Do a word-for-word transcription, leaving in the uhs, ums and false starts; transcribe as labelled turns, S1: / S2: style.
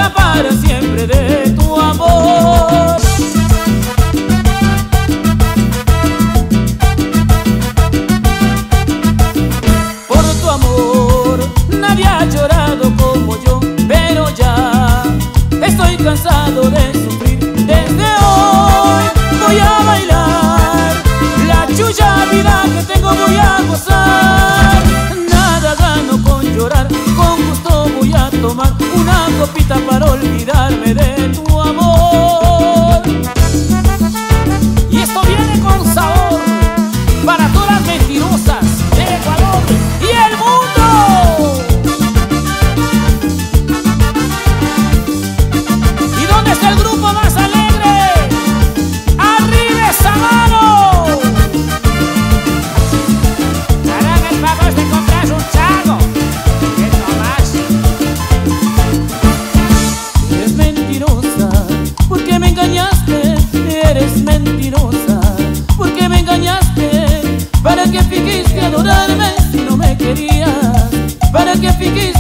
S1: gozará para siempre de tu amor. Por tu amor nadie ha llorado como yo, pero ya estoy cansado de sufrir. Desde hoy voy a bailar la chulla vida que tengo, voy a gozar. Nada gano con llorar, con gusto voy a tomar una copita para olvidarme de tu amor. Y esto viene con sabor para todas las mentirosas de Ecuador y el mundo. ¿Y dónde está el grupo más alegre? ¡Arriba esa mano! Hagan el favor de comprar un trago. ¿Qué tomas? Eres mentirosa, ¿por qué me engañaste? Eres mentirosa, ¿por qué me engañaste? ¿Para qué fingiste adorarme si no me querías? ¿Para qué fingiste